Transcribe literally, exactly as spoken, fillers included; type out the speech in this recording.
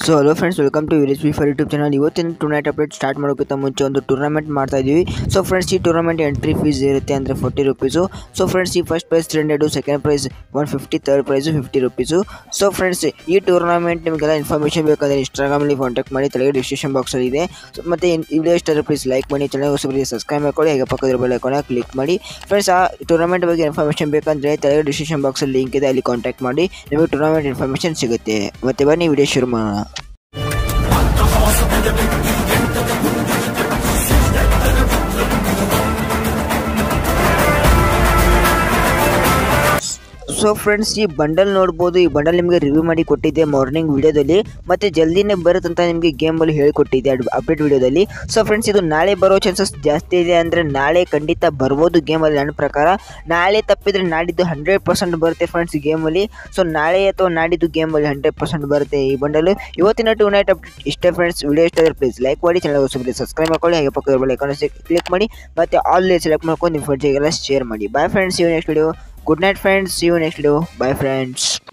So hello friends, welcome to Veereshfreefire YouTube channel. ಇವತ್ತಿನ tournament update start ಮಾಡೋಕ್ಕಿಂತ ಮುಂಚೆ ಒಂದು ಟೂರ್ನಮೆಂಟ್ ಮಾಡ್ತಾ ಇದ್ದೀವಿ. ಸೊ ಫ್ರೆಂಡ್ಸ್, ಈ ಟೂರ್ನಮೆಂಟ್ ಎಂಟ್ರಿ ಫೀಸ್ ಇರುತ್ತೆ ಅಂದರೆ ಫೋರ್ಟಿ ರುಪೀಸು. ಸೊ ಫ್ರೆಂಡ್ಸ್, ಈ first prize three hundred, second prize one fifty, third prize fifty rupees. So friends, ಈ ಟೂರ್ನಮೆಂಟ್ ನಿಮಗೆಲ್ಲ ಇನ್ಫಾರ್ಮೇಷನ್ ಬೇಕಂದರೆ ಇನ್ಸ್ಟಾಗ್ರಾಮಲ್ಲಿ ಕಾಂಟ್ಯಾಕ್ಟ್ ಮಾಡಿ, ತೆಳಗೆ ಡಿಸ್ಕ್ರಿಪ್ಷನ್ ಬಾಕ್ಸಲ್ಲಿ ಇದೆ. ಸೊ ಮತ್ತು ಈ ವಿಡಿಯೋ ಇಷ್ಟ ಪ್ಲೀಸ್ ಲೈಕ್ ಮಾಡಿ, ಚಾನಲ್ ಹೊಸಬರಿಗೆ ಸಬ್ಸ್ಕ್ರೈಬ್ ಮಾಡ್ಕೊಳ್ಳಿ, ಹಾಗೆ ಪಕ್ಕದ ಬೆಲ್ ಐಕಾನ್ ಕ್ಲಿಕ್ ಮಾಡಿ. ಫ್ರೆಂಡ್ಸ್, ಆ ಟೂರ್ನಮೆಂಟ್ ಬಗ್ಗೆ ಇನ್ಫಾರ್ಮೇಷನ್ ಬೇಕಂದರೆ ತೆಳಗೆ ಡಿಸ್ಕ್ರಿಪ್ಷನ್ ಬಾಕ್ಸಲ್ಲಿ ಲಿಂಕ್ ಇದೆ, ಅಲ್ಲಿ ಕಾಂಟ್ಯಾಕ್ಟ್ ಮಾಡಿ, ನಿಮಗೆ ಟೂರ್ನಮೆಂಟ್ ಇನ್ಫಾರ್ಮೇಷನ್ ಸಿಗುತ್ತೆ. ಮತ್ತೆ ಬನ್ನಿ ವಿಡಿಯೋ ಶುರು ಮಾಡೋಣ. ಸೊ ಫ್ರೆಂಡ್ಸ್, ಈ ಬಂಡಲ್ ನೋಡ್ಬೋದು. ಈ ಬಂಡಲ್ ನಿಮಗೆ ರಿವ್ಯೂ ಮಾಡಿ ಕೊಟ್ಟಿದ್ದೆ ಮಾರ್ನಿಂಗ್ ವಿಡಿಯೋದಲ್ಲಿ, ಮತ್ತು ಜಲ್ದಿನೇ ಬರುತ್ತಂತ ನಿಮಗೆ ಗೇಮಲ್ಲಿ ಹೇಳಿಕೊಟ್ಟಿದ್ದೆ ಅಪ್ಡೇಟ್ ವಿಡಿಯೋದಲ್ಲಿ. ಸೊ ಫ್ರೆಂಡ್ಸ್, ಇದು ನಾಳೆ ಬರೋ ಚಾನ್ಸಸ್ ಜಾಸ್ತಿ ಇದೆ. ಅಂದರೆ ನಾಳೆ ಖಂಡಿತ ಬರ್ಬೋದು ಗೇಮಲ್ಲಿ. ನನ್ನ ಪ್ರಕಾರ ನಾಳೆ ತಪ್ಪಿದರೆ ನಾಡಿದ್ದು ಹಂಡ್ರೆಡ್ ಪರ್ಸೆಂಟ್ ಬರುತ್ತೆ ಫ್ರೆಂಡ್ಸ್ ಗೇಮಲ್ಲಿ. ಸೊ ನಾಳೆ ಅಥವಾ ನಾಡಿದ್ದು ಗೇಮಲ್ಲಿ ಹಂಡ್ರೆಡ್ ಪರ್ಸೆಂಟ್ ಬರುತ್ತೆ ಈ ಬಂಡಲು. ಇವತ್ತಿನ ಟೂ ನೈಟ್ ಅಪ್ಡೇಟ್ ಇಷ್ಟೇ ಫ್ರೆಂಡ್ಸ್. ವಿಡಿಯೋ ಇಷ್ಟ ಆದರೆ ಪ್ಲೀಸ್ ಲೈಕ್ ಮಾಡಿ, ಚಾನಲ್ ಹೊಸಬರಿಗೆ ಸಬ್ಸ್ಕ್ರೈಬ್ ಮಾಡ್ಕೊಳ್ಳಿ, ಹಾಗೆ ಪಕ್ಕದ ಬೆಲ್ ಐಕಾನ್ ಕ್ಲಿಕ್ ಮಾಡಿ, ಮತ್ತು ಆಲ್ ಸೆಲೆಕ್ಟ್ ಮಾಡ್ಕೊಂಡು ನಿಮ್ಮ ಫ್ರೆಂಡ್ಸಿಗೆಲ್ಲ ಶೇರ್ ಮಾಡಿ. Bye friends, see you next video. Good night friends, see you next video. Bye friends.